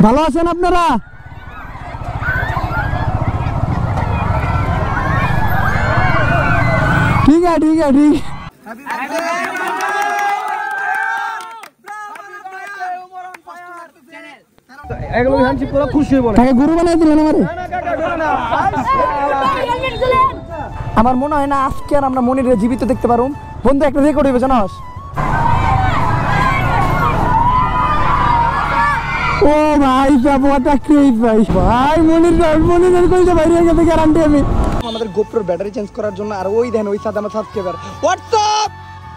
ভালো আছেন আপনারা? ঠিক আছে ঠিক আছে ঠিক আমার মনে হয় না আজকে আর আমরা মনিরে জীবিত দেখতে পারো। বন্ধু একটা রেকর্ড হইবে জানাস? ও ভাই ভাই মনির কইতে বাইরে গেছে গ্যারান্টি আমি। আমাদের গোপ্রোর ব্যাটারি চেঞ্জ করার জন্য আর ওই দেন ওই সাথে আমার সাবস্ক্রাইবার व्हाट्सएप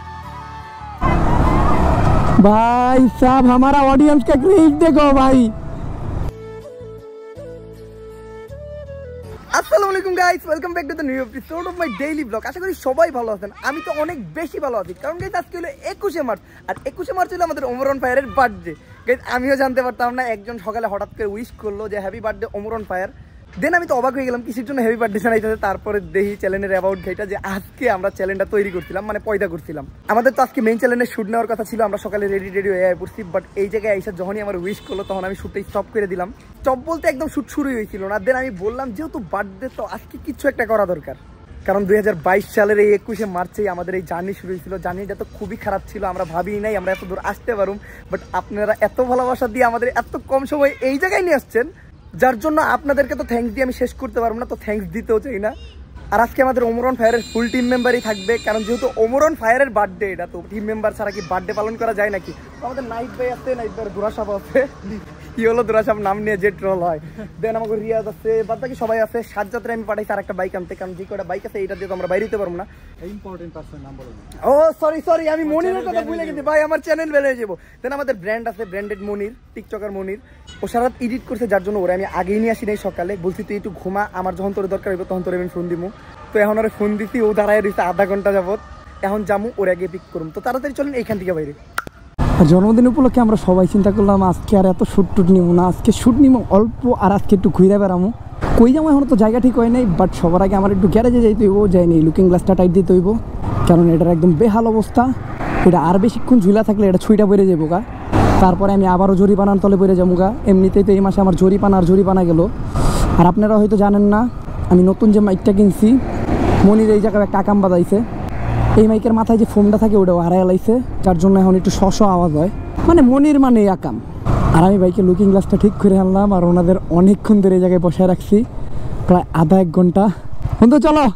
भाई साहब हमारा ऑडियंस का क्रेज देखो भाई। আসসালামু আলাইকুম guys, welcome back to the new episode of my daily blog. আশা করি সবাই ভালো আছেন। আমি তো অনেক বেশি ভালো আছি, কারণ গাইস আজকে হলো 21শে মার্চ, আর 21শে মার্চ হলো আমাদের ওমরন ফায়ারের বার্থডে। গাইস আমিও জানতে পারতাম না, একজন সকালে হঠাৎ করে উইশ করলো যে হ্যাপি বার্থডে ওমরন ফায়ার। দেন আমি তো অবাক হয়ে গেলাম কিসের জন্য হ্যাপি বার্থডে জানাইতেছে। তারপরে দেখি চ্যানেলের অ্যাবাউট ঘাইটা যে আজকে আমরা চ্যানেলটা তৈরি করছিলাম, মানে পয়দা করছিলাম। আমাদের তো আজকে মেইন চ্যানেলের শুট নেওয়ার কথা ছিল, আমরা সকালে রেডি হয়ে পড়ছি। বাট এই জায়গায় এসে যখনই আমার উইশ করলো তখন আমি শুটটা স্টপ করে দিলাম। স্টপ বলতে একদম শুট শুরুই হয়েছিল না। দেন আমি বললাম যেহেতু বার্থডে তো আজকে কিছু একটা করা দরকার, কারণ 2022 সালের এই 21শে মার্চেই আমাদের এই জার্নি শুরু হয়েছিল। জার্নিটা তো খুবই খারাপ ছিল, আমরা ভাবিই নাই আমরা এত দূর আসতে পারুম। বাট আপনারা এত ভালোবাসা দিয়ে আমাদের এত কম সময় এই জায়গায় নিয়ে আসছেন, যার জন্য আপনাদেরকে তো থ্যাঙ্কস দিয়ে আমি শেষ করতে পারবো না, তো থ্যাঙ্কস দিতেও চাই না। আর আজকে আমাদের ওমরন ফায়ারের ফুল টিম মেম্বারই থাকবে, কারণ যেহেতু ওমরন ফায়ারের বার্থডে, এটা তো টিম মেম্বার ছাড়া কি বার্থডে পালন করা যায় নাকি। তো আমাদের নাইট ভাই আছে, নাইট ভাইয়ের দুরাসাপ আছে, কি হলো দুরাসাপ নাম নিয়ে যে ট্রল হয়। দেন আমাকে রিয়াজ আছে, বাদ বাকি সবাই আছে। সাজ্জাদরে আমি পাঠাইছি আর একটা বাইক আনতে, কারণ যে কটা বাইক আছে এটা দিয়ে তো আমরা বাইরে যেতে পারবো না। ইম্পর্টেন্ট পারসন নাম বলো। ও সরি আমি মনিরের কথা ভুলে গেছি ভাই, আমার চ্যানেল বেড়ে যাবো। দেন আমাদের ব্র্যান্ড আছে, ব্র্যান্ডেড মনির, টিকটকার মনির। ও সারা রাত এডিট করছে, যার জন্য ওরা আমি আগেই নিয়ে আসি নাই। সকালে বলছি তুই একটু ঘুমা, আমার যখন তোর দরকার হইব তখন তোর আমি ফোন দিব। তো এখন ওরা ফোন দিছি, ও দাঁড়ায় রয়েছে আধা ঘন্টা যাবত। এখন যামু, ওর আগে পিক করুম। তো তাড়াতাড়ি চলেন এইখান থেকে বাইরে। আর জন্মদিন উপলক্ষে আমরা সবাই চিন্তা করলাম আজকে আর এত শ্যুট টুট নিব না, আজকে শ্যুট নিব অল্প, আর আজকে একটু ঘুরে বেড়ামো। কই যাবো এখন তো জায়গা ঠিক হয় নাই। বাট সবার আগে আমার একটু গ্যারেজে যাইতে হইব, যাইনি লুকিং গ্লাসটা টাইট দিতে হইব, কারণ এটার একদম বেহাল অবস্থা। এটা আর বেশিক্ষণ ঝুলা থাকলে এটা ছুঁইটা বেড়ে যাবো গা। তারপরে আমি আবারও জরিপানার তলে বেড়ে যাবো গা। এমনিতেই তো এই মাসে আমার জরিপানা গেল। আর আপনারা হয়তো জানেন না, আমি নতুন যে মাইকটা কিনছি, মনির এই জায়গায় একটা আকাম বাজাইছে। এই মাইকের মাথায় যে ফোমটা থাকে ওটাও হারাই লাইছে, যার জন্য এখন একটু আওয়াজ হয়, মানে মনির মানে আকাম। আর আমি বাইকে লুকিং গ্লাসটা ঠিক করে আনলাম, আর ওনাদের অনেকক্ষণ ধরে এই জায়গায় বসায় রাখছি, প্রায় আধা এক ঘন্টা। বন্ধু চলো।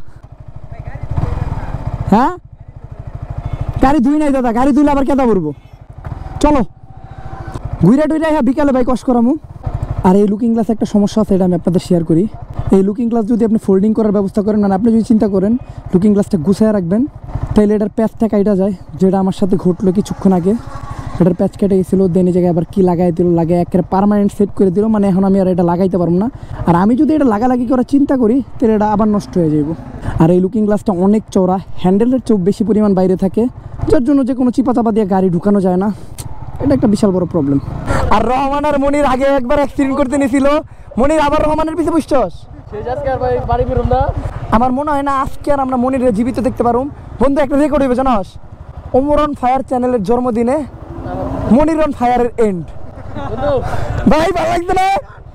হ্যাঁ গাড়ি ধুই নাই দাদা, গাড়ি ধুইলে আবার কেদা করবো, চলো ঘুরে টুইরা। হ্যাঁ বিকালে বাইক ওয়াশ করামু। আর এই লুকিং গ্লাস একটা সমস্যা আছে, এটা আমি আপনাদের শেয়ার করি। এই লুকিং গ্লাস যদি আপনি ফোল্ডিং করার ব্যবস্থা করেন, মানে আপনি যদি চিন্তা করেন লুকিং গ্লাসটা গুছায় রাখবেন, তাহলে এটার প্যাচটা কাটা যায়, যেটা আমার সাথে ঘটলো কিছুক্ষণ আগে। এটার প্যাচ কেটে গেছিলো, দেন এই জায়গায় আবার কি লাগাই দিল, লাগাই একেবারে পার্মানেন্ট সেট করে দিল। মানে এখন আমি আর এটা লাগাইতে পারবো না। আর আমি যদি এটা লাগালাগি করার চিন্তা করি তাহলে এটা আবার নষ্ট হয়ে যাবো। আর এই লুকিং গ্লাসটা অনেক চওড়া, হ্যান্ডেলের চেয়েও বেশি পরিমাণ বাইরে থাকে, যার জন্য যে কোনো চিপা দিয়ে গাড়ি ঢুকানো যায় না। এটা একটা বিশাল বড় প্রবলেম। আর রহমান আর মনির আগে একবার অ্যাক্সিডেন্ট করতে নিয়েছিল। মনির আবার রহমানের পিছে বুঝছস? আমার মনে হয় না আজকে আর আমরা মনিরে জীবিত দেখতে পারুম। বন্ধু একটা রেকর্ড হইবে জানাস? ওমরন ফায়ার চ্যানেলের জন্মদিনে মনির অন ফায়ারের এন্ড। ভাই ভালো লাগছে না?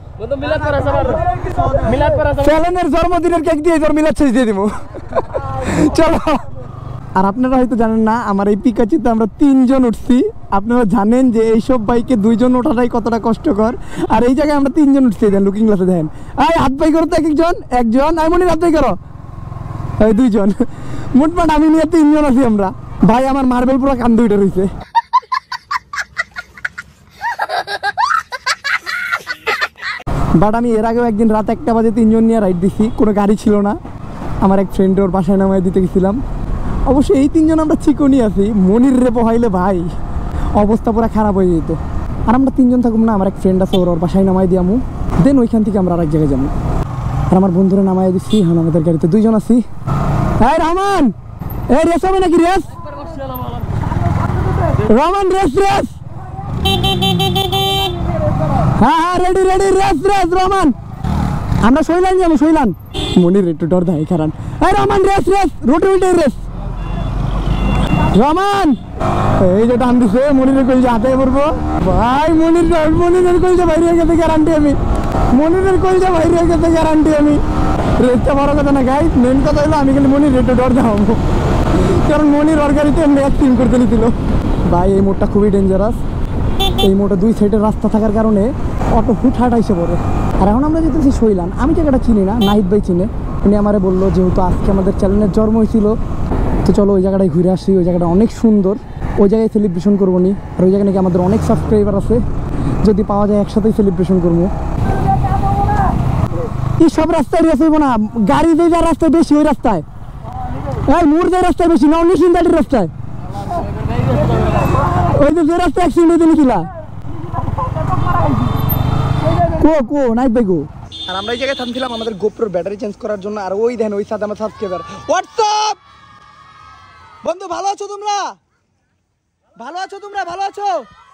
চ্যানেলের জন্মদিনের কেক দিয়ে মিলাদ শেষ দিয়ে দিব। চলো। আর আপনারা হয়তো জানেন না, আমার এই পিকাচিতে আমরা 3 জন উঠছি। আপনারা জানেন যে এইসব বাইকে 2 জন ওঠাটাই কতটা কষ্টকর, আর এই জায়গায় আমরা 3 জন উঠছি। দেন লুকিং গ্লাসে দেখেন, এই হাত বাই করো তো একজন, আমি মনে হাত বাই করো, এই 2 জন, মোটমাট আমি নিয়ে 3 জন আছি আমরা। ভাই আমার মার্বেল পুরো কান্দে উঠে রয়েছে। বাট আমি এর আগেও একদিন রাত 1টা বাজে 3 জন নিয়ে রাইড দিছি, কোনো গাড়ি ছিল না। আমার এক ফ্রেন্ড ওর বাসায় নামায় দিতে গেছিলাম। অবশ্যই এই 3 জন আমরা চিকনই আছি, মনির রে পোহাইলে ভাই অবস্থা পুরো খারাপ হয়ে যেত। আর আমরা 3 জন থাকুম না, আমার এক ফ্রেন্ড আছে, ওর বাসায় নামাই দিয়ামু। দেন ওইখান থেকে আমরা আরেক জায়গায় যাবো। আর আমার বন্ধুরা নামাই দিচ্ছি। এখন আমাদের গাড়িতে 2 জন আছি। হ্যাঁ রহমান, এই রেস হবে নাকি? Race Rahman, race. হ্যাঁ রেডি রেস রহমান। আমরা শৈলান যাবো, শৈলান। মনির একটু ডর দেয় কারণ। এই রহমান রেস রোটে রেস। রহমান এই যে টান দিছে মনিরের কইছে হাতে পড়বো ভাই মনিরের কইছে বাইরে হয়ে গেছে গ্যারান্টি আমি মনিরের কইছে বাইরে হয়ে গেছে গ্যারান্টি আমি রেটটা বড় কথা না গাইস মেন কথা হলো আমি খালি মনির রেটে ডর দেখাবো কারণ মনির ওর গাড়িতে এমনি অ্যাক্সিডেন্ট করতে নিছিল ভাই এই মোড়টা খুবই ডেঞ্জারাস এই মোড়টা দুই সাইডের রাস্তা থাকার কারণে অটো হুটহাট আইসে পড়ে আর এখন আমরা যেতেছি শৈলান আমি জায়গাটা চিনি না নাহিদ ভাই চিনে উনি আমারে বললো যেহেতু আজকে আমাদের চ্যানেলের জন্ম হয়েছিল তো চলো ওই জায়গাটায় ঘুরে আসি ওই জায়গাটা অনেক সুন্দর ওই জায়গায় সেলিব্রেশন করবো নি আর ওই জায়গায় নাকি আমাদের অনেক সাবস্ক্রাইবার আছে যদি পাওয়া যায় একসাথেই সেলিব্রেশন করবো এই সব রাস্তায় রেস হইব না গাড়ি যে যার রাস্তায় বেশি ওই রাস্তায় এই মোড় যে রাস্তায় বেশি না অন্য সিন্দাটির রাস্তায় ওই যে রাস্তায় অ্যাক্সিডেন্ট হইতে নিছিলা কো নাইট ভাই কো আর আমরা এই জায়গায় থামছিলাম আমাদের গোপ্রোর ব্যাটারি চেঞ্জ করার জন্য আর ওই দেন ওই সাথে আমার সাবস্ক্রাইবার হোয়াটসঅ্যাপ বন্ধু ভালো আছো তোমরা ভালো আছো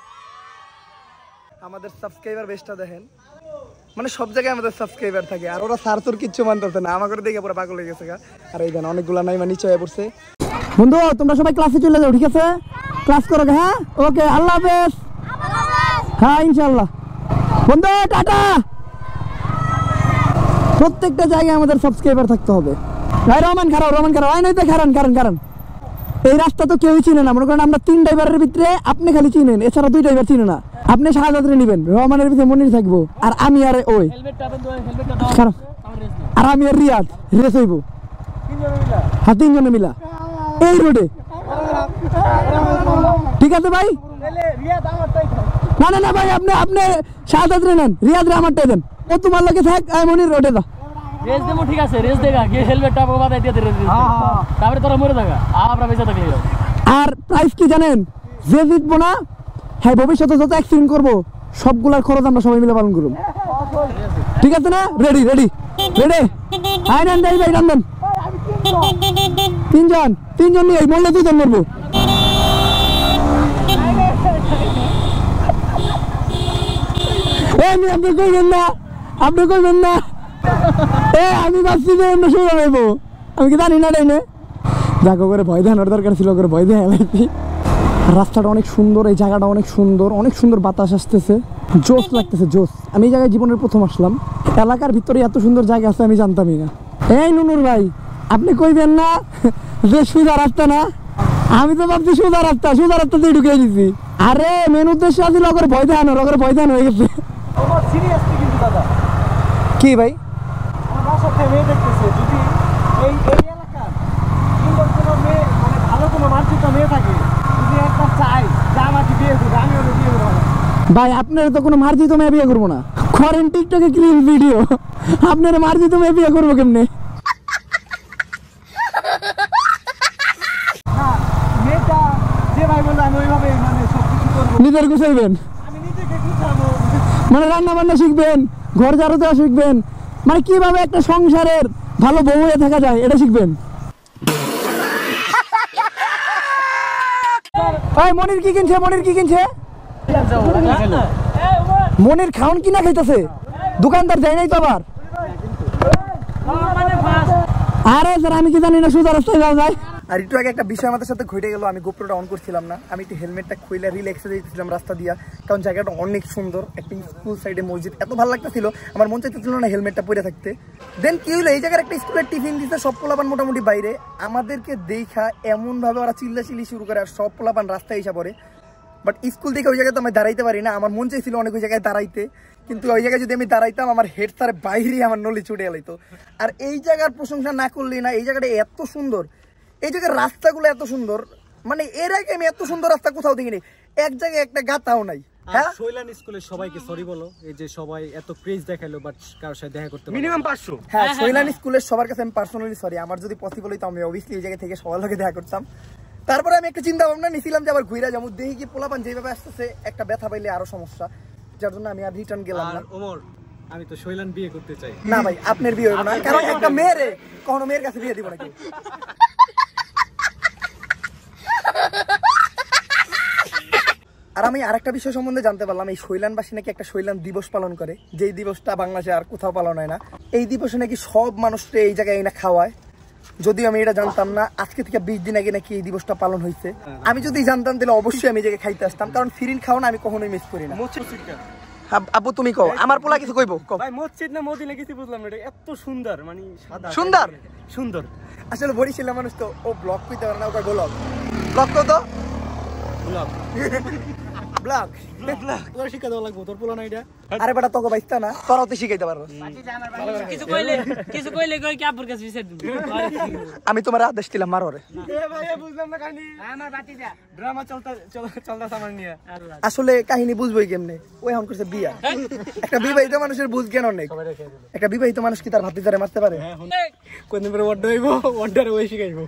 আমাদের সাবস্ক্রাইবার বেশটা দেখেন মানে সব জায়গায় আমাদের সাবস্ক্রাইবার থাকে আর ওরা সার্চর কিচ্ছু মানতেছে না আমাকে দেখে পুরো পাগল হয়ে গেছে আর এই দেন অনেকগুলা নাই মানে নিচে হয়ে পড়ছে বন্ধু তোমরা সবাই ক্লাসে চলে যাও ঠিক আছে ক্লাস করো হ্যাঁ ওকে আল্লাহ হাফেজ হ্যাঁ ইনশাআল্লাহ বন্ধু টাটা প্রত্যেকটা জায়গায় আমাদের সাবস্ক্রাইবার থাকতে হবে ভাই রহমান খারাপ আই নাই তো কারণ এই রাস্তা তো কেউই চিনে না মনে করেন আমরা 3 ড্রাইভারের ভিতরে আপনি খালি চিনেন এছাড়া 2 ড্রাইভার চিনে না আপনি শাহজাদরে নেবেন রহমানের পিছনে মনির থাকবো আর আমি আর ওই আর আমি আর রিয়াদ রেস হইব 3 জনে মিলা এই রোডে ঠিক আছে ভাই না ভাই আপনি শাহজাদরে নেন রিয়াদরে আমারটাই দেন ও তোমার লগে থাক আমি মনির রোডে যা রেস দেবো ঠিক আছে রেস দেখা গিয়ে হেলমেটটা আমাকে বাদাই দিয়ে রেস তারপরে তোরা মরে থাকা আমরা বেঁচে থাকি আর প্রাইস কি জানেন যে জিতবো না হ্যাঁ ভবিষ্যতে যত অ্যাক্সিডেন্ট করবো সবগুলার খরচ আমরা সবাই মিলে পালন করব ঠিক আছে না রেডি আই নেন ভাই রামদেন তিনজন নিয়ে বললে 2 জন মরবো আপনি কইবেন না আমি ভাবছি যে অন্য সময় যাবো আমি কি জানি না ডাইনে যাকে করে ভয় দেখানোর দরকার ছিল করে ভয় দেখা লাগছি রাস্তাটা অনেক সুন্দর এই জায়গাটা অনেক সুন্দর বাতাস আসতেছে জোস লাগতেছে জোস আমি এই জায়গায় জীবনের প্রথম আসলাম এলাকার ভিতরে এত সুন্দর জায়গা আছে আমি জানতামই না এই নুনুর ভাই আপনি কইবেন না যে সোজা রাস্তা না আমি তো ভাবছি সোজা রাস্তাতে ঢুকে দিছি আরে মেন উদ্দেশ্য আছিল ওকে ভয় দেখানো হয়ে গেছে কি ভাই মেয়ে দেখতেছে যদি এই এলাকার সুন্দর কোনো মেয়ে মানে ভালো কোনো মার্জিত মেয়ে থাকে যদি একটা চাই যা আমাকে বিয়ে করবে আমি ওকে বিয়ে করবো ভাই আপনারা তো কোনো মার্জিত মেয়ে বিয়ে করবো না করেন টিকটকে ক্লিন ভিডিও আপনারা মার্জিত মেয়ে বিয়ে করবো কেমনে মেয়েটা যে ভাই বললো আমি ওইভাবে মানে সবকিছু করবো নিজের গুছাইবেন আমি নিজেকে গুছাবো মানে রান্না বান্না শিখবেন ঘর ঝাড়ু দেওয়া শিখবেন মানে কিভাবে একটা সংসারের ভালো বউ হয়ে থাকা যায় এটা শিখবেন মনির কি কিনছে মনির খাওন কিনা খাইতেছে দোকানদার যায় নাই তো আবার আরে স্যার আমি কি জানি না সোজা রাস্তায় যাওয়া যায় আর একটু আগে একটা বিষয় আমাদের সাথে ঘটে গেল আমি গোপ্রোটা অন করছিলাম না আমি একটু হেলমেটটা খুলে রিল্যাক্সে দিয়েছিলাম রাস্তা দিয়া কারণ জায়গাটা অনেক সুন্দর একটা স্কুল সাইডে মসজিদ এত ভালো লাগতেছিল আমার মন চাইতেছিল না হেলমেটটা পরে থাকতে দেন কি হলো এই জায়গার একটা স্কুলের টিফিন দিচ্ছে সব পোলাপান মোটামুটি বাইরে আমাদেরকে দেখা এমনভাবে ওরা চিল্লাচিল্লি শুরু করে আর সব পোলাপান রাস্তায় এসে পড়ে বাট স্কুল থেকে ওই জায়গায় তো আমি দাঁড়াইতে পারি না আমার মন চাইছিল অনেক ওই জায়গায় দাঁড়াইতে কিন্তু ওই জায়গায় যদি আমি দাঁড়াইতাম আমার হেড স্যার বাইরে আমার নলি ছুটে এলাইতো আর এই জায়গার প্রশংসা না করলেই না এই জায়গাটা এত সুন্দর এই জায়গার রাস্তাগুলো এত সুন্দর মানে এর আগে আমি এত সুন্দর রাস্তা কোথাও দেখিনি এক জায়গায় একটা গাতাও নাই হ্যাঁ শৈলান স্কুলের সবাইকে সরি বলো এই যে সবাই এত ক্রেজ দেখাইলো বাট কারোর সাথে দেখা করতে মিনিমাম 500 হ্যাঁ শৈলান স্কুলের সবার কাছে আমি পার্সোনালি সরি আমার যদি পসিবল হইতো আমি অবভিয়াসলি এই জায়গা থেকে সবার লগে দেখা করতাম তারপরে আমি একটা চিন্তা ভাবনা নিছিলাম যে আবার ঘুরে যাবো দেখি কি পোলাপান যেভাবে আসতেছে একটা ব্যথা পাইলে আরো সমস্যা যার জন্য আমি আর রিটার্ন গেলাম না ওমর আমি তো শৈলান বিয়ে করতে চাই না ভাই আপনার বিয়ে হবে না কারণ একটা মেয়েরে কখনো মেয়ের কাছে বিয়ে দিব না কেউ আর আমি আরেকটা বিষয় সম্বন্ধে জানতে পারলাম এই শৈলানবাসী নাকি একটা শৈলান দিবস পালন করে যেই দিবসটা বাংলাদেশে আর কোথাও পালন হয় না এই দিবসে নাকি সব মানুষকে এই জায়গায় এনে খাওয়ায় যদিও আমি এটা জানতাম না, আজকে থেকে 20 দিন আগে নাকি এই দিবসটা পালন হয়েছে। আমি যদি জানতাম তাহলে অবশ্যই আমি এই জায়গায় খাইতে আসতাম, কারণ ফিরিন খাওয়া আমি কখনোই মিস করি না। আব্বু তুমি কও, আমার পোলা কিছু কইবো? ভাই মসজিদ না মদিনা কিছু বুঝলাম না, এটা এত সুন্দর, মানে সাদা সুন্দর সুন্দর। আসলে বরিশালের মানুষ তো ও ব্লগ কইতে পারে না, ওটা গোলক ব্লগ কও তো ব্লগ ব্লগ ব্লগ তোর শিক্ষা দেওয়া লাগবে, তোর পোলা না এটা। আরে বেটা তোকে বাইস্তা না, তোরাও তো শিখাইতে পারবো। কিছু কইলে কই কি আপুর কাছে বিচার দিবি। আমি তোমার আদেশ দিলাম মারো রে। এ ভাই বুঝলাম না কাহিনী, আমার বাতি যা ড্রামা চলতা আমার নিয়ে। আসলে কাহিনী বুঝবোই কেমনে, ওই এখন করছে বিয়া। একটা বিবাহিত মানুষের বুঝ জ্ঞান অনেক। একটা বিবাহিত মানুষ কি তার ভাতিজারে মারতে পারে? কোনদিন পরে ওয়ার্ড হইব, ওয়ার্ডারে ওই শিখাইবো।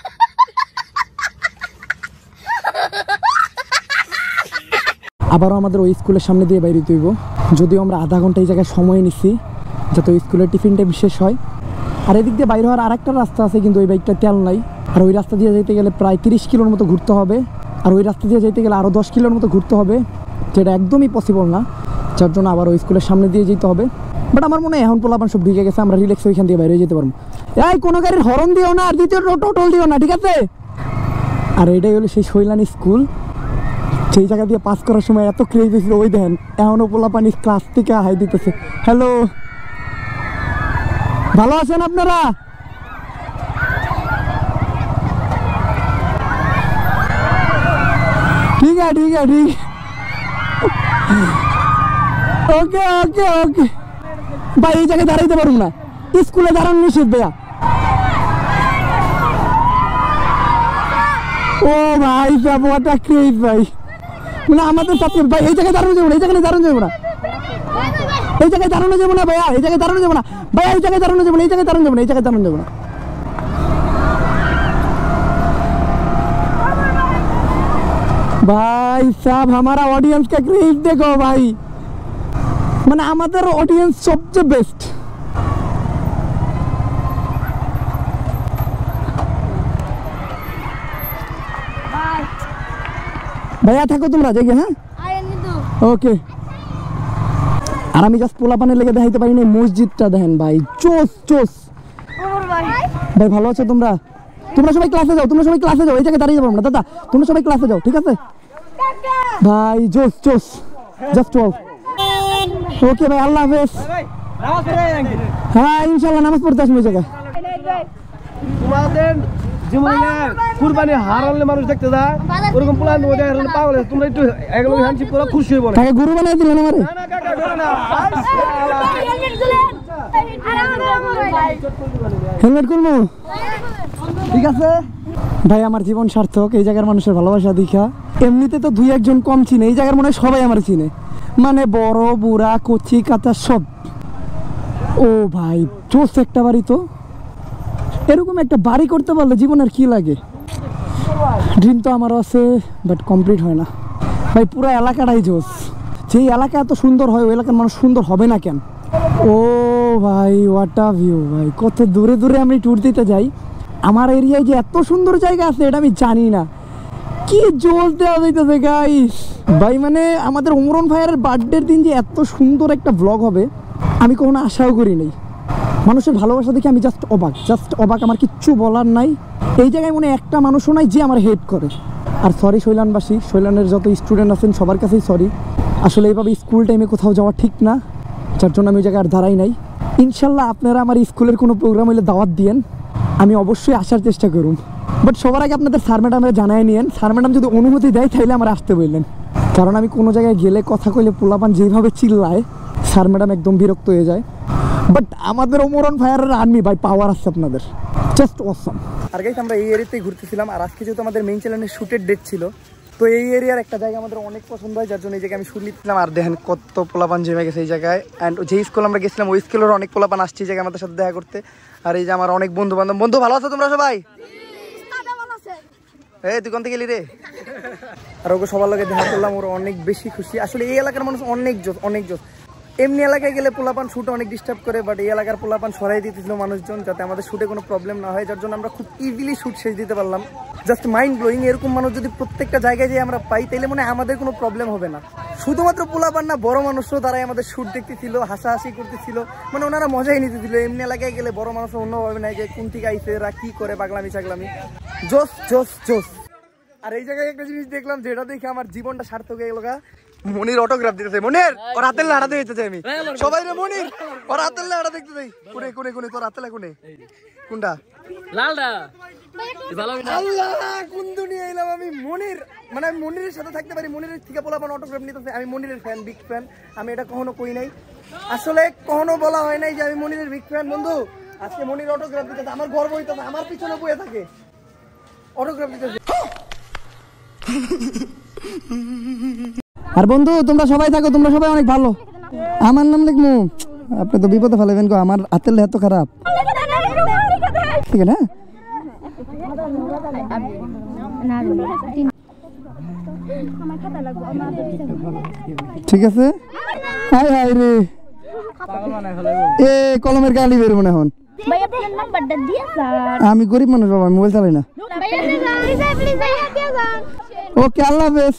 আবারও আমাদের ওই স্কুলের সামনে দিয়ে বাইরে হইব, যদিও আমরা আধা ঘন্টা এই জায়গায় সময় নিচ্ছি যাতে ওই স্কুলের টিফিন টাইম শেষ হয়। আর এদিক দিয়ে বাইরে হওয়ার আরেকটা রাস্তা আছে, কিন্তু ওই বাইকটা তেল নাই। আর ওই রাস্তা দিয়ে যেতে গেলে প্রায় 30 কিলোর মতো ঘুরতে হবে, আর ওই রাস্তা দিয়ে যেতে গেলে আরও 10 কিলোর মতো ঘুরতে হবে, যেটা একদমই পসিবল না। যার জন্য আবার ওই স্কুলের সামনে দিয়ে যেতে হবে। বাট আমার মনে হয় এখন পোলাপান সব ঢুকে গেছে, আমরা রিল্যাক্স ওইখান দিয়ে বাইরে যেতে পারবো। এই কোনো গাড়ির হর্ন দিও না, আর দ্বিতীয় টোটল দিও না, ঠিক আছে? আর এটাই হলো সেই শৈলানি স্কুল, সেই জায়গা দিয়ে পাস করার সময় এত ক্রেজ হয়েছিল। ওই দেখেন এখনও পোলাপানি ক্লাস থেকে হাই দিতেছে। হ্যালো, ভালো আছেন আপনারা? ঠিক আছে ঠিক আছে ঠিক, ওকে ওকে ওকে ভাই। এই জায়গায় দাঁড়াইতে পারুন না, স্কুলে দাঁড়ানো নিষেধ ভাইয়া। ও ভাই সব ওটা ক্রেজ ভাই, মানে আমাদের সাথে ভাই এই জায়গায় দাঁড়ানো যাবো না, এই জায়গায় দাঁড়ানো যাবো না, এই জায়গায় দাঁড়ানো যাবো না ভাইয়া, এই জায়গায় দাঁড়ানো যাবো না ভাইয়া, এই জায়গায় দাঁড়ানো যাবো না, এই জায়গায় দাঁড়ানো যাবো না, এই জায়গায় দাঁড়ানো যাবো না। भाई साहब हमारा ऑडियंस का क्रेज देखो भाई, মানে আমাদের অডিয়েন্স সবচেয়ে বেস্ট। ভাইয়া থাকো তোমরা জেগে, হ্যাঁ ওকে। আর আমি জাস্ট পোলাপানের লেগে দেখাইতে পারি না, মসজিদটা দেখেন ভাই, চোস চোস। ভাই ভালো আছো তোমরা? তোমরা সবাই ক্লাসে যাও, তোমরা সবাই ক্লাসে যাও, এই জায়গায় দাঁড়িয়ে যাবো না দাদা, তোমরা সবাই ক্লাসে যাও, ঠিক আছে ভাই? জোস জোস, জাস্ট ওয়াও। ওকে ভাই, আল্লাহ হাফেজ। হ্যাঁ ইনশাল্লাহ নামাজ পড়তে আসবো এই জায়গায়। তোমাদের জীবনে কুরবানি হারালে মানুষ দেখতে যায়, ওরকম প্ল্যান হয়ে যায় পাগল। তোমরা একটু এগুলো হ্যান্ডশিপ করো, খুশি হইব। তাকে গুরু বানিয়ে দিলেন আমারে। না কাকা ধরো না, হেলমেট করবো, ঠিক আছে ভাই। আমার জীবন সার্থক এই জায়গার মানুষের ভালোবাসা দেখা। এমনিতে তো 2-1 জন কম চিনে, এই জায়গার মনে হয় সবাই আমার চিনে, মানে বড় বুড়া কচি কাঁচা সব। ও ভাই চোস একটা বাড়ি, তো এরকম একটা বাড়ি করতে পারলে জীবনের কি লাগে। ড্রিম তো আমারও আছে, বাট কমপ্লিট হয় না ভাই। পুরো এলাকাটাই জোস, যেই এলাকা এত সুন্দর হয় ওই এলাকার মানুষ সুন্দর হবে না কেন? ও ভাই হোয়াট আ ভিউ ভাই, কত দূরে দূরে আমি ট্যুর দিতে যাই, আমার এরিয়ায় যে এত সুন্দর জায়গা আছে এটা আমি জানি না। কি জোস দেওয়া যাইতেছে গাইস ভাই, মানে আমাদের ওমরন ভাইয়ের বার্থডের দিন যে এত সুন্দর একটা ব্লগ হবে আমি কখনো আশাও করি নাই। মানুষের ভালোবাসা দেখে আমি জাস্ট অবাক, আমার কিচ্ছু বলার নাই। এই জায়গায় মনে একটা মানুষও নাই যে আমার হেট করে। আর সরি শৈলানবাসী, শৈলানের যত স্টুডেন্ট আছেন সবার কাছেই সরি। আসলে এইভাবে স্কুল টাইমে কোথাও যাওয়া ঠিক না, যার জন্য আমি ওই জায়গায় আর দাঁড়াই নাই। ইনশাল্লাহ আপনারা আমার স্কুলের কোনো প্রোগ্রাম হলে দাওয়াত দিয়েন, আমি অবশ্যই আসার চেষ্টা করুন। বাট সবার আগে আপনাদের স্যার ম্যাডামরা জানাই নিয়েন, স্যার ম্যাডাম যদি অনুমতি দেয় তাহলে আমার আসতে বললেন। কারণ আমি কোনো জায়গায় গেলে কথা কইলে পোলাপান যেভাবে চিল্লায় স্যার ম্যাডাম একদম বিরক্ত হয়ে যায়। বাট আমাদের ওমরন ফায়ারের আর্মি ভাই পাওয়ার আছে আপনাদের, জাস্ট অসাম। আর গাইস আমরা এই এরিয়াতেই ঘুরতেছিলাম, আর আজকে যেহেতু আমাদের মেইন চ্যানেলের শুটের ডেট ছিল, তো এই এরিয়ার একটা জায়গা আমাদের অনেক পছন্দ হয়, যার জন্য এই জায়গায় আমি শুট নিচ্ছিলাম। আর দেখেন কত পোলাপান জমে গেছে এই জায়গায়। অ্যান্ড যে স্কুল আমরা গেছিলাম ওই স্কুলের অনেক পোলাপান আসছে এই জায়গায় আমাদের সাথে দেখা করতে। আর এই যে আমার অনেক বন্ধু বান্ধব। বন্ধু ভালো আছো তোমরা সবাই? এই তুই কোন থেকে গেলি রে? আর ওকে সবার লগে দেখা করলাম, ওরা অনেক বেশি খুশি। আসলে এই এলাকার মানুষ অনেক জোস, অনেক জোস। এমনি এলাকায় গেলে পোলাপান শুটে অনেক ডিস্টার্ব করে, বাট এই এলাকার পোলাপান সরাই দিতেছিল মানুষজন যাতে আমাদের শুটে কোনো প্রবলেম না হয়, যার জন্য আমরা খুব ইজিলি শুট শেষ দিতে পারলাম। Just mind blowing. এরকম মানুষ যদি প্রত্যেকটা জায়গায় যেয়ে আমরা পাই তাইলে মনে হয় আমাদের কোনো প্রবলেম হবে না। শুধুমাত্র পোলাপান না, বড় মানুষও তারাই আমাদের শুট দেখতেছিল, হাসাহাসি করতেছিল, মানে ওনারা মজাই নিতেছিল। এমনি এলাকায় গেলে বড় মানুষ অন্যভাবে নাই যে কোন থেকে আইসে এরা কি করে পাগলামি ছাগলামি। জোস জোস জোস। আর এই জায়গায় একটা জিনিস দেখলাম যেটা দেখে আমার জীবনটা সার্থক হয়ে গেল। মনির অটোগ্রাফ দিতেছে। মনির ওর হাতের লাড়া দেখতে চাই আমি সবাই রে। মনির ওর হাতের লাড়া দেখতে চাই। কোনে কোনে কোনে তোর হাতের কোনে কোনটা? লালটা। আল্লাহ কোন দুনিয়া এলাম আমি। মনির মানে আমি মনিরের সাথে থাকতে পারি, মনিরের থেকে পোলাপান অটোগ্রাফ নিতেছে। আমি মনিরের ফ্যান, বিগ ফ্যান। আমি এটা কখনো কই নাই, আসলে কখনো বলা হয় নাই যে আমি মনিরের বিগ ফ্যান। বন্ধু আজকে মনির অটোগ্রাফ দিতেছে, আমার গর্ব হইতেছে। আমার পিছনে বয়ে থাকে অটোগ্রাফ দিতেছে। আর বন্ধু তোমরা সবাই থাকো, তোমরা সবাই অনেক ভালো। আমার নাম লিখমু, আপনি তো বিপদে ফেলাবেন গো। আমার হাতের এত খারাপ, ঠিক আছে না? ঠিক আছে। হাই হাই রে, এ কলমের গালি বের মনে হন। আমি গরিব মানুষ বাবা, মোবাইল চালাই না। ওকে আল্লাহ হাফেজ।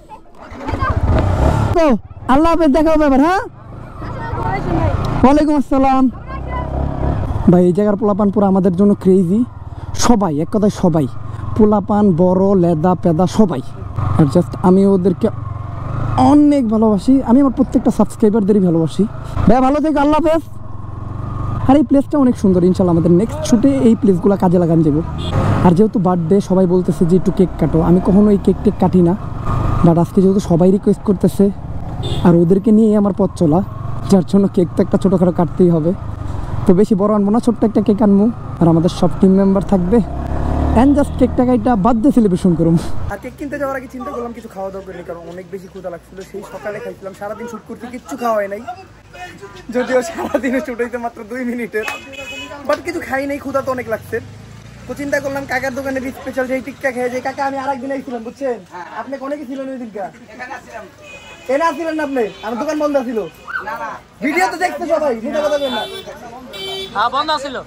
আল্লাহ হাফেজ, দেখা হবে এবার। হ্যাঁ, ওয়ালাইকুম আসসালাম। ভাই এই জায়গার পোলাপান পুরো আমাদের জন্য ক্রেজি। সবাই এক কথায় সবাই, পোলাপান বড় লেদা পেদা সবাই। আর জাস্ট আমি ওদেরকে অনেক ভালোবাসি। আমি আমার প্রত্যেকটা সাবস্ক্রাইবারদেরই ভালোবাসি। ভাই ভালো থেকে, আল্লাহ হাফেজ। আর এই প্লেসটা অনেক সুন্দর। ইনশাল্লাহ আমাদের নেক্সট শুটে এই প্লেসগুলো কাজে লাগান যাবো। আর যেহেতু বার্থডে সবাই বলতেছে যে একটু কেক কাটো, আমি কখনো এই কেক টেক কাটি না, বাট আজকে যেহেতু সবাই রিকোয়েস্ট করতেছে আর ওদেরকে নিয়েই আমার পথ চলা, যার জন্য কেক তো একটা ছোটোখাটো কাটতেই হবে। তো বেশি বড় আনবো না, ছোট্ট একটা কেক আনবো। আর আমাদের সব টিম মেম্বার থাকবে অ্যান্ড জাস্ট কেকটা কাইটা বার্থডে সেলিব্রেশন করুন। আর কেক কিনতে যাওয়ার আগে চিন্তা করলাম কিছু খাওয়া দাওয়া করিনি, কারণ অনেক বেশি ক্ষুধা লাগছিল। সেই সকালে খাইছিলাম, সারাদিন শুট করতে কিচ্ছু খাওয়া হয় নাই, যদিও সারাদিনে শুট হইতে মাত্র 2 মিনিটের, বাট কিছু খাই নাই, ক্ষুধা তো অনেক লাগছে। তো চিন্তা করলাম কাকার দোকানে স্পেশাল সেই টিক্কা খেয়ে যে কাকা আমি আরেকদিন আইছিলাম, বুঝছেন? আপনি কোনে গেছিলেন ওই দিনকা? এনে আসছিলেন না আপনি? আমার দোকান বন্ধ ছিল। ভিডিও তো দেখতে সবাই, ভিডিও কথা বলেন না। হ্যাঁ বন্ধ ছিল।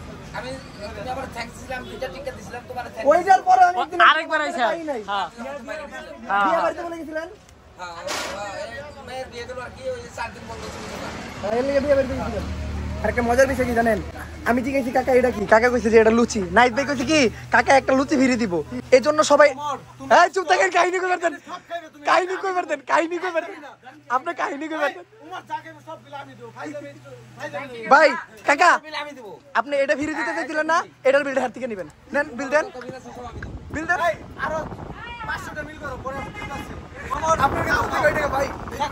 ওইটার পরে আরেকবার আইছে। হ্যাঁ বিয়ে বাড়িতে বলে গেছিলেন? আর একটা মজার বিষয় কি জানেন? আমি জিজ্ঞেসি কাকা এটা কি, কাকা কইছে যে এটা লুচি। নাইট ভাই কইছে কি কাকা একটা লুচি ফিরে দিব। এই জন্য সবাই চুপ থাকেন, কাহিনী কই পারতেন, কাহিনী কই পারতেন, কাহিনী কই পারতেন, আপনি কাহিনী কই পারতেন। ভাই কাকা আপনি এটা ফিরে দিতে চাইছিলেন না? এটার বিলটা হাত থেকে নেবেন, নেন বিল দেন, বিল দেন। আরো 500 টা মিল করো পরে আপনার কাছে কই টাকা ভাই?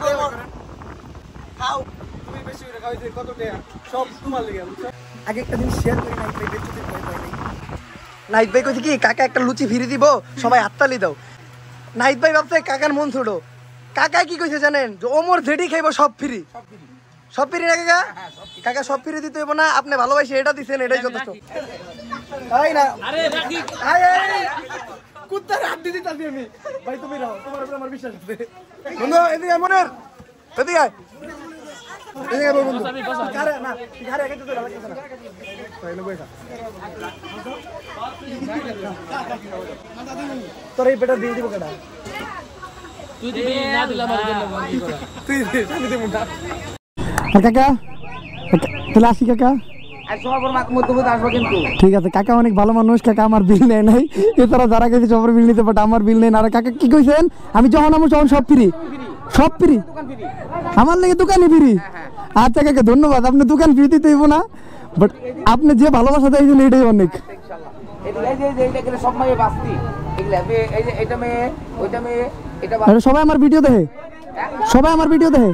খাও তুমি বেশি করে খাইছে কত টাকা সব তোমার লাগি। আগে একটা দিন শেয়ার করি নাইট ভাই, বেচতে ভয় পাই নাই। নাইট ভাই কইছে কি কাকা একটা লুচি ফিরে দিব, সবাই হাততালি দাও। নাইট ভাই ভাবছে কাকার মন ছোট। কাকা কি কইছে জানেন? যে ওমর যেটি খাইবো সব ফ্রি, সব ফ্রি না কাকা? কাকা সব ফ্রি দিতে হইব না, আপনি ভালোবাসে এটা দিছেন, এটাই যথেষ্ট। তাই না? আরে রাখি আয় আয় কুত্তার হাত দিতে চাই আমি। ভাই তুমি রাও, তোমার উপর আমার বিশ্বাস আছে। বন্ধু এদিকে মনের এদিকে আয়, এদিকে বন্ধু কারে না কারে আগে তো লাগছে না। তাইলে বইসা তোর এই বেটা দিয়ে দিব কেডা? তুই দিবি না দিলে আমার জন্য কি করা? তুই দে, আমি দেব না। আর কাকা তাহলে আসি কাকা। ঠিক আছে কাকা অনেক ভালো মানুষ। কাকা আমার বিল নেয় নাই, এছাড়া যারা গেছে সবার বিল নিতে, বাট আমার বিল নেই না। আর কাকা কি কইছেন? আমি যখন আমার তখন সব ফ্রি, সব ফ্রি আমার লেগে দোকানে ফ্রি। আচ্ছা কাকা ধন্যবাদ, আপনি দোকান ফ্রি দিতে হইব না, বাট আপনি যে ভালোবাসা দিয়েছেন এটাই অনেক। সবাই আমার ভিডিও দেখে, সবাই আমার ভিডিও দেখে।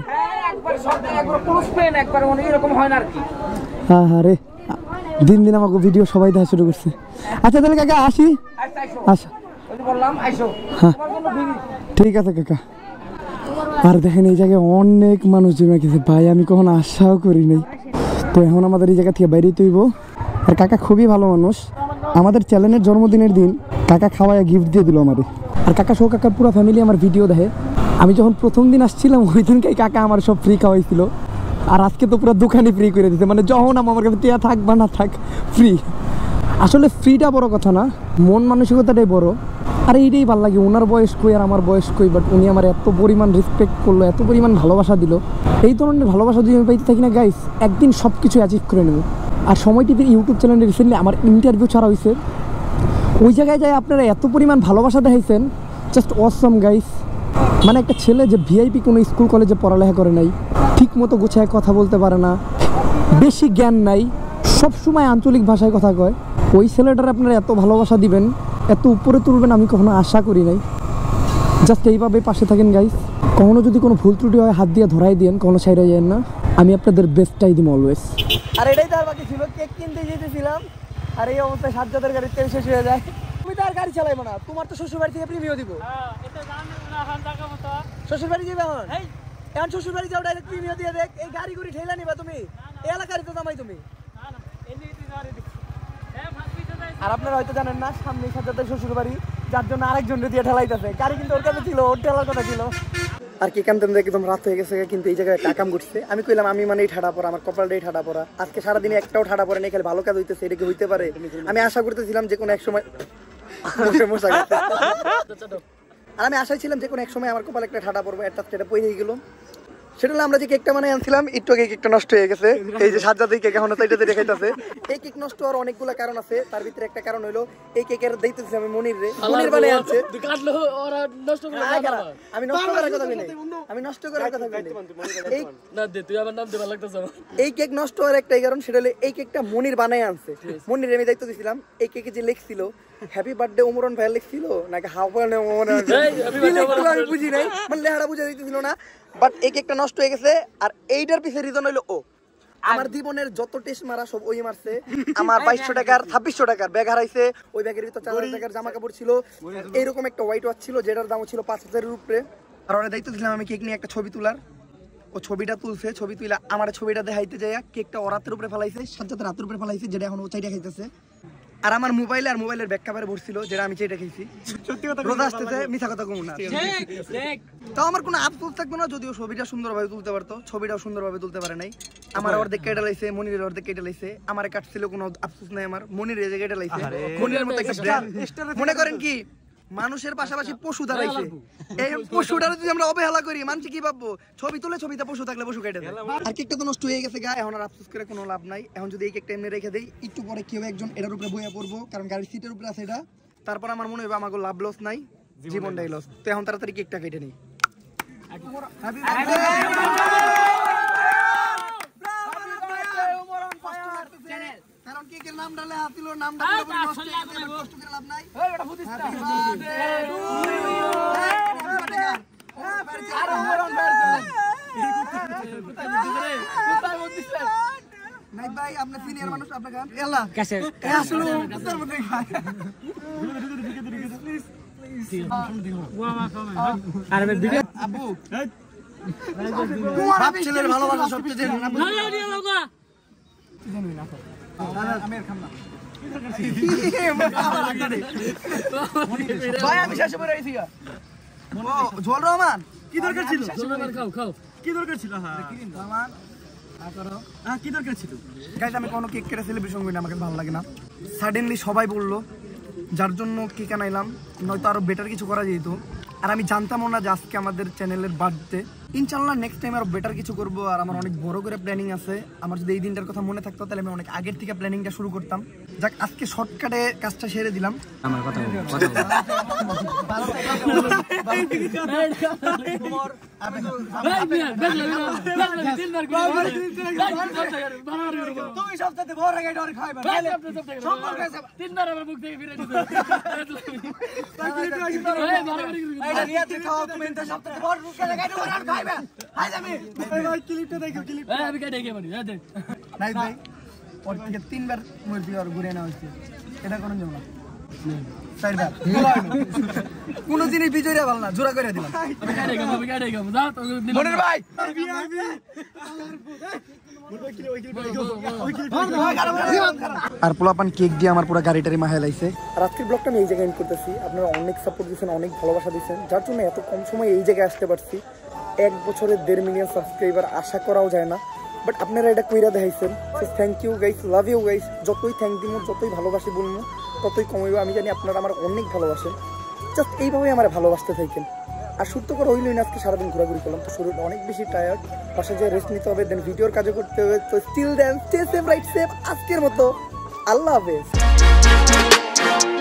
হ্যাঁ হ্যাঁ রে, দিন দিন আমাকে ভিডিও সবাই দেখা শুরু করছে। আচ্ছা তাহলে কাকা আসি। আচ্ছা হ্যাঁ ঠিক আছে কাকা। আর দেখেন এই জায়গায় অনেক মানুষ জমে গেছে ভাই, আমি কখনো আশাও করি নাই। তো এখন আমাদের এই জায়গা থেকে বাইরে তৈব। আর কাকা খুবই ভালো মানুষ। আমাদের চ্যানেলের জন্মদিনের দিন কাকা খাওয়ায় গিফট দিয়ে দিল আমাদের। আর কাকা সহ কাকার পুরো ফ্যামিলি আমার ভিডিও দেখে। আমি যখন প্রথম দিন আসছিলাম ওই দিনকেই কাকা আমার সব ফ্রি খাওয়াইছিল। আর আজকে তো পুরো দোকানই ফ্রি করে দিতে, মানে যখন আমার কাছে টিয়া থাক বা না থাক ফ্রি। আসলে ফ্রিটা বড় কথা না, মন মানসিকতাটাই বড়। আর এইটাই ভালো লাগে, ওনার বয়স কই আর আমার বয়স কই, বাট উনি আমার এত পরিমাণ রেসপেক্ট করলো, এত পরিমাণ ভালোবাসা দিল। এই ধরনের ভালোবাসা যদি আমি পাইতে থাকি না গাইস, একদিন সব কিছু অ্যাচিভ করে নেব। আর সময় টিভির ইউটিউব চ্যানেলে রিসেন্টলি আমার ইন্টারভিউ ছাড়া হয়েছে, ওই জায়গায় যাই আপনারা এত পরিমাণ ভালোবাসা দেখাইছেন, জাস্ট অসম গাইস। মানে একটা ছেলে যে ভিআইপি কোনো স্কুল কলেজে পড়ালেখা করে নাই, ঠিক মতো গুছায় কথা বলতে পারে না, বেশি জ্ঞান নাই, সবসময় আঞ্চলিক ভাষায় কথা কয়, ওই ছেলেটার আপনারা এত ভালোবাসা দিবেন, এত উপরে তুলবেন আমি কখনো আশা করি নাই। জাস্ট এইভাবে পাশে থাকেন গাইস। কখনো যদি কোনো ভুল ত্রুটি হয় হাত দিয়ে ধরাই দেন, কখনো ছাইড়া যায় না। আমি আপনাদের বেস্টটাই দিব অলওয়েজ। আর এটাই তার বাকি ছিল, কেক কিনতে যেতেছিলাম আর এই অবস্থায় সাজ্জাদের গাড়ির তেল শেষ হয়ে যায়। তুমি তো আর গাড়ি চালাইবো না, তোমার তো শ্বশুর বাড়ি থেকে প্রিমিও দিব। শ্বশুর বাড়ি যাবে এখন, এখন শ্বশুর বাড়ি যাও ডাইরেক্ট প্রিমিও দিয়ে দেখ। এই গাড়ি গুড়ি ঠেলা নিবা তুমি, এই এলাকারই তো জামাই তুমি। আর আপনারা হয়তো জানেন না, সামনে সাজ্জাদের শ্বশুর বাড়ি, যার জন্য আরেকজন দিয়ে ঠেলাইতেছে। গাড়ি কিন্তু ওর কাছে ছিল, ওর ঠেলার কথা ছিল। আর কি কাম তেমন একদম রাত হয়ে গেছে, কিন্তু এই জায়গায় কাকাম ঘুরছে। আমি কইলাম আমি মানে এই ঠাডা পড়া, আমার কপালটাই ঠাডা পড়া। আজকে সারাদিনে একটাও ঠাডা পড়ে নেই, খালি ভালো কাজ হইতেছে। এটা কি হইতে পারে? আমি আশা করতেছিলাম যে কোনো এক সময় আর আমি আশাই ছিলাম যে কোনো এক সময় আমার কপালে একটা ঠাডা পড়বো, একটা সেটা পড়ে গেল। সেটা হলো আমরা যে কেকটা বানাই আনছিলাম, একটু আগে কেকটা নষ্ট হয়ে গেছে। এই যে সাজ্জাদের কেক এখনো চাইটাতে দেখাইতেছে। এই কেক নষ্ট হওয়ার অনেকগুলো কারণ আছে, তার ভিতরে একটা কারণ হলো এই কেকের দিতেছি আমি মনির রে, মনির বানাই আছে। আমি নষ্ট করার কথা বলি, আমি নষ্ট করার কথা বলি। এই কেক নষ্ট হওয়ার একটাই কারণ, সেটা হলো এই কেকটা মনির বানাই আনছে। মনির আমি দায়িত্ব দিছিলাম, এই কেকে যে লেখছিল হ্যাপি বার্থডে ওমরন ভাই লেখছিল নাকি হাওয়ানে ওমরন আমি বুঝি নাই, মানে লেখাটা বুঝা দিতেছিল না। বাট এই কেকটা নষ্ট হয়ে গেছে। আর এইটার পিছনে রিজন হইলো ও আমার জীবনের যত টেস্ট মারা সব ওই মারছে। আমার 2200 টাকার 2600 টাকার ব্যাগ হারাইছে, ওই ব্যাগের ভিতর 4000 টাকার জামা কাপড় ছিল, এইরকম একটা হোয়াইট ওয়াচ ছিল যেটার দাম ছিল 5000 এর উপরে। আর ওরা দায়িত্ব দিলাম আমি কেক নিয়ে একটা ছবি তোলার, ও ছবিটা তুলছে। ছবি তুইলা আমার ছবিটা দেখাইতে যায়, কেকটা ওর হাতের উপরে ফেলাইছে, সাজ্জাদের হাতের উপরে ফেলাইছে, যেটা এখন ও চাইটা খাইতেছে। আর আমার মোবাইলে আর মোবাইলের ব্যাক কভারে ভরছিল, যেটা আমি চাইটা খাইছি। সত্যি কথা রোজা আসতেছে, মিথ্যা কথা কম না। তাও আমার কোনো আফসোস থাকবে না, যদিও ছবিটা সুন্দরভাবে তুলতে পারতো, ছবিটাও সুন্দরভাবে তুলতে পারে নাই। আমার অর্ধেক কেটে লাইছে, মনিরের অর্ধেক কেটে লাইছে। আমার কাটছিল কোনো আফসোস নাই, আমার মনিরের যে কেটে লাইছে। মনিরের মতো একটা ব্র্যান্ড, মনে করেন কি মানুষের পাশাপাশি পশু দাঁড়াইছে। এই পশুটার যদি আমরা অবহেলা করি, মানুষ কি ভাববো? ছবি তুলে ছবিতে পশু থাকলে পশু কেটে দেয়। আর কেকটা তো নষ্ট হয়ে গেছে গা, এখন আর আফসোস করে কোনো লাভ নাই। এখন যদি এই কেকটা এমনি রেখে দেই, একটু পরে কেউ একজন এটার উপরে বইয়া পড়বো, কারণ গাড়ির সিটের উপরে আছে এটা। তারপর আমার মনে হবে আমাকে লাভ লস নাই, জীবনটাই লস। তো এখন তাড়াতাড়ি কেকটা কেটে নেই। কারণ কেকের নাম ডালে হাতিল, নাম ডালে নষ্ট হয়ে গেছে, কষ্ট করে লাভ নাই। নাই ভাই, আপনি সিনিয়র মানুষ, আপনি খান। এলা কাছে আসলে উত্তর মধ্যে খায়। আরে দিকে আব্বু তোমার ছেলের ভালোবাসা সবচেয়ে জানেন না। জানি না আমি আর খাম না। ভাই আমি শেষে পড়ে আইছি। ও জল রহমান কি দরকার ছিল? খাও খাও, কি দরকার ছিল? হ্যাঁ রহমান কি দরকার ছিল? গাইস আমি কোনো কেক কেটে সেলিব্রেশন করি না, আমাকে ভালো লাগে না। সাডেনলি সবাই বললো, যার জন্য কেক আনাইলাম, নয়তো আরো বেটার কিছু করা যেত। আর আমি জানতামও না যে আজকে আমাদের চ্যানেলের বার্থডে। ইনশাআল্লাহ নেক্সট টাইম আরো বেটার কিছু করব। আর আমার অনেক বড় করে প্ল্যানিং আছে। আমার যদি এই দিনটার কথা মনে থাকতো তাহলে আমি অনেক আগের থেকে প্ল্যানিংটা শুরু করতাম। যাক আজকে শর্টকাটে কাজটা সেরে দিলাম। আমার কথা তুমি সবচেয়ে বড় গাড়ি ধরে খাইবা, তিনবার আমার মুখ থেকে ফিরে দিতে এটা নিয়ে তুই খাও। তুমি ইনতে সবচেয়ে বড় গাড়ি ধরে খাইবা। হাই আমি ভাই ক্লিপটা দেখো, ক্লিপ আমি কাটে গিয়ে মারি দে নাই ভাই। ওর থেকে তিনবার মুরগি আর ঘুরে না হইছে, এটা কোন জন্য চারবার কোন জিনিস বিজয়রা ভালো না, জোড়া করে দিলাম। আমি কাটে গেলাম যাও তো মনির ভাই। আর পোলাপান কেক দিয়ে আমার পুরো গাড়িটারি মাহে লাইছে। আর আজকের ব্লগটা আমি এই জায়গায় এন্ড করতেছি। আপনারা অনেক সাপোর্ট দিয়েছেন, অনেক ভালোবাসা দিয়েছেন, যার জন্য এত কম সময়ে এই জায়গায় আসতে পারছি। 1 বছরে 1.5 মিলিয়ন সাবস্ক্রাইবার আশা করাও যায় না। বাট আপনারা এটা কইরা দেখাইছেন। So thank you guys, love you guys. যতই থ্যাংক দিব, যতই ভালোবাসি বলবো, ততই কমাইব। আমি জানি আপনারা আমার অনেক ভালোবাসেন, জাস্ট এইভাবেই আমার ভালোবাসতে থাকেন। আর সত্য করে হইলই না, আজকে সারাদিন ঘোরাঘুরি করলাম, তো শরীরটা অনেক বেশি টায়ার্ড, বাসায় যেয়ে রেস্ট নিতে হবে, দেন ভিডিওর কাজও করতে হবে। তো still then stay safe, right safe, আজকের মতো আল্লাহ হাফেজ।